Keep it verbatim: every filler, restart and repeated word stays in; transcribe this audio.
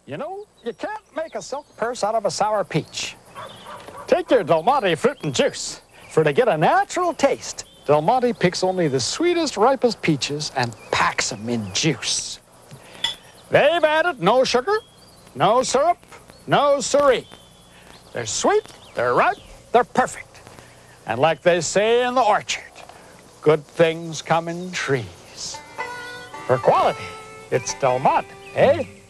You know, you can't make a silk purse out of a sour peach. Take your Del Monte fruit and juice. For to get a natural taste, Del Monte picks only the sweetest, ripest peaches and packs them in juice. They've added no sugar, no syrup, no siree. They're sweet, they're ripe, they're perfect. And like they say in the orchard, good things come in trees. For quality, it's Del Monte, eh?